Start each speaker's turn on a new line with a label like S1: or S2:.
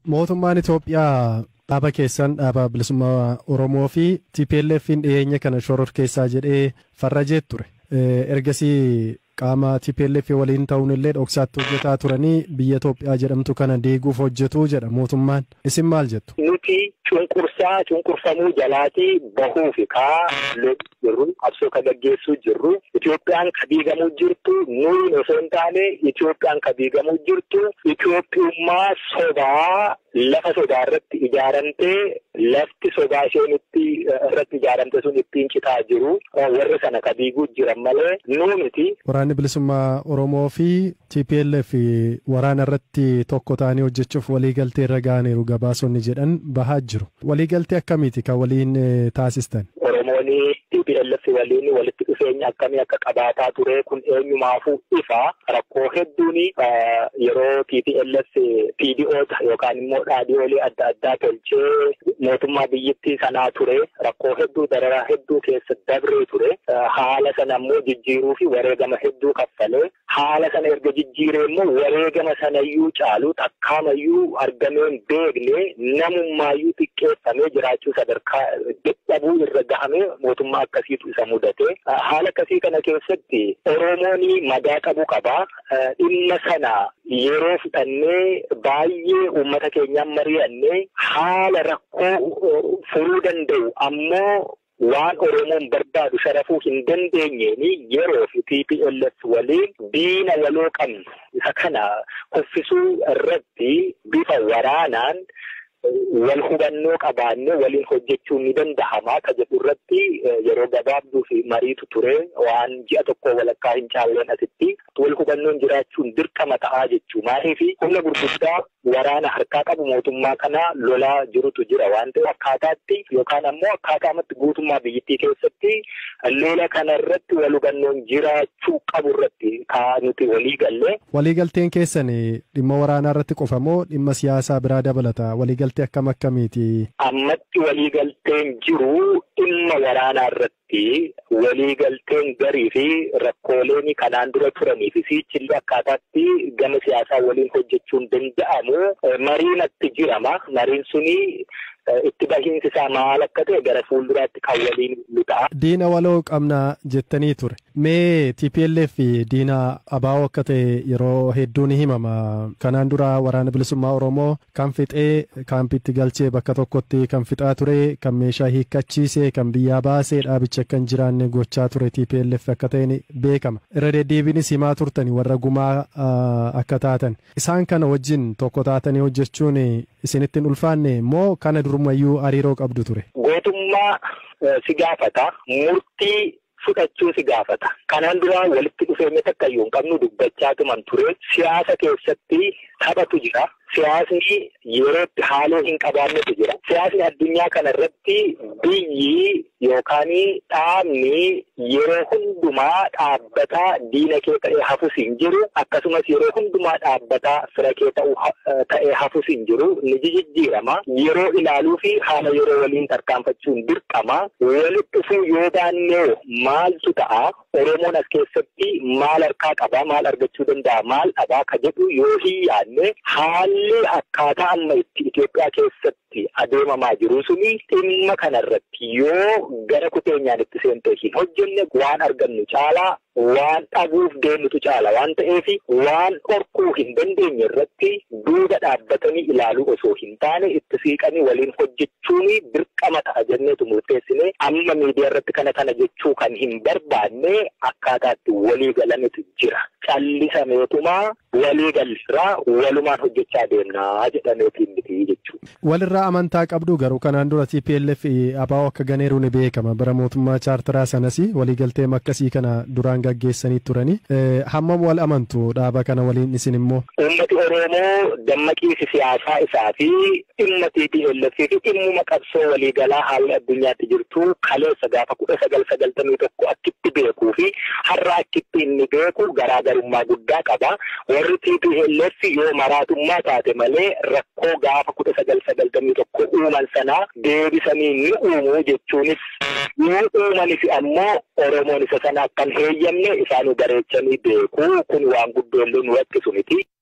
S1: Mootummaan Itoophiyaa dhaaba keessan dhaaba bilisummaa Oromoo fi TPLF'n dhiyeenya kana shororkeessaa jedhee farrajee ture. Ergasii qaama TPLF waliin ta'uun illee dhoksaatti hojjetaa turanii biyya Itoophiyaa jedhamtu kana deeguuf hojjetuu jedha mootummaan. Isin maal jettu?
S2: Nuti cunqurfamuu jalaatii bahuuf jirru qabsoo kan gaggeessuu jirru Itoophiyaan kan diigamuu jirtu nuyi osoo hin taane Itoophiyaan kan diigamuu jirtu Itoophiyummaa sobaa lafa sodaa irratti ijaaramtee lafti sobaa isheen irratti ijaaramte sun ittiin citaa jiru warra sana kan diiguu jiran malee nuu miti.
S1: Waraanni bilisummaa Oromoo fi TPLF waraana irratti tokko ta'anii hojjechuuf waliigaltee irra ga'aniiru gabaasonni jedhan bahaa jiru. Waliigaltee akkamiiti kan waliin taasistan?
S2: Oromooni TPLF waliin walitti dhufeenya akkamii akka qabaataa ture kun eenyumaafuu ifa rakkoo hedduun yeroo TPLF PDO'ta yookaan immoo dhaadhiyoolee adda addaa tolchee mootummaa biyyattii sanaa ture rakkoo hedduu dararaa hedduu keessa dabree ture haala sana immoo jijjiiruu fi wareegama hedduu kaffalee haala sana erga jijjiiree immoo wareegama sanayyuu caalu takkaamayyuu argameen beekne namummaayyuu xiqqeeffamee jiraachuu sadarkaa dadhabuu irra gahamee mootummaa akkasiitu isa mudate haala akkasii kana keessatti Oromooni madaa qabu qaba dhimma sana yeroo fudhannee baay'ee uummata keenyaan mari'annee haala rakkoo furuu danda'u ammoo waan Oromoon barbaadu sharafuu hin dandeenyeeni yeroo fi TPLF waliin diina waloo qabnu isa kana kuffisuu irratti bifa waraanaan wal hubannoo qabaanne waliin hojjechuun ni danda'ama ka jedhu irratti yeroo gabaabduu fi mariitu ture waan ji'a tokko walakkaa hin caalleen asitti wal hubannoon jiraachuun dirqama ta'aa jechuu maaliif humna gurguddaa waraana harkaa qabu mootummaa kana lolaa jirutu jira waan ta'eef akkaataatti yookaan ammoo akkaataamatti guutummaa biyyattii keessatti lola kana irratti wal hubannoon jiraachuu qabu irratti nuti walii galle.
S1: Waliigalteen keessan dhimma waraanaa irratti qofa moo dhimma siyaasaa biraa dabalata? Waliigaltee akkamiiti?
S2: Ammatti waliigalteen jiru dhimma waraanaa irratti waliigalteen garii fi rakkooleen kanaan dura turanii fi sichillee akkaataatti gama siyaasaa waliin hojjechuun danda'amu mariinatti jirama. Mariin suni itti bahiinsi isaa maal akka ta'e gara fuulduraatti kan waliin ta'a.
S1: Diina waloo qabna jettanii ture. Mee TPLF diina abaa'oo akka ta'e yeroo hedduu ni himama. Kanaan dura waraana bilisummaa Oromoo kan fixee kaampiitti galchee bakka tokkotti kan fixaa ture, kan meeshaa hiikkachiisee, kan biyyaa baasee dhaabicha akka hin jiraanne gochaa ture TPLF akka ta'e beekama. Irra deddeebiinis himaa turtani warra gumaa akka taatan. Isaan kana wajjin tokko taatanii hojjechuun isinitti hin ulfaanne moo kana durumayyuu hariiroo qabdu ture?
S2: Gootummaa si gaafata, murtii fudhachuu si gaafata. Kanaan dura walitti dhufeenya takka iyyuu hin qabnu dubbachaa tuman ture. Siyaasa keessatti taphatu jira. Siyaasni yerootti haaloo hin qabaannetu jira. Siyaasni addunyaa kana irratti biyyi yookaan dhaabni yeroo hundumaa dhaabbataa diina kee ta'ee hafus hin jiru. Akkasumas yeroo hundumaa dhaabbataa fira kee ta'ee hafus hin jiru. Ni jijjiirama. Yeroo ilaaluu fi haala yeroo waliin tarkaanfachuun dirqama. Walitti dhufuu yoo baannee maaltu ta'a? Oromoon as keessatti maal harkaa qaba? Maal argachuu danda'a? Maal dhabaa ka jedhu yoo hin yaadne haalli akkaataa amma itti Itoophiyaa keessatti adeemamaa jiru suni dhimma kanarratti yoo gara kuteenyaan itti seentee hin hojjenne waan argannu caalaa waan dhabuuf deemnutu caala waan ta'eef waan dhorkuu hin dandeenye irratti duuba dhaabbatanii ilaaluu osoo hin taane itti siiqanii waliin hojjechuun dirqama ta'a jenneetu murteessine amma miidiyaa irratti kana jechuu kan hin barbaanne akkaataatti walii galanitu jira. Callisameetumaa walii galirraa walumaan hojjechaa deemnaa jedhameetiin miti jechuudha.
S1: Walirraa amantaa qabdu garuu kanaan dura TPLF abaa'oo akka ganeeru ni beekama. Bara mootummaa chaartaraa sanas waliigaltee akkasii kana duraan gaggeessanii turani. Hammam wal amantu dhaaba kana waliin isin immoo?
S2: Uummati Oromoo dammaqiinsi siyaasaa isaa fi dhimma TPLF fi dhimmuma qabsoo waliigalaa haalli addunyaatti jirtu kaleessa gaafa 1991 akkitti beekuu fi har'a akkitti inni beeku garaagarummaa guddaa qaba. Warri TPLF yoo maraatummaa taate malee rakkoo gaafa 1991 uuman sanaa deebisanii ni uumuu jechuunis yoo uumanis ammoo Oromoon isa sana akkan heeyyamne isaanii bareechanii beeku kun waan guddoollee nu rakkisu miti.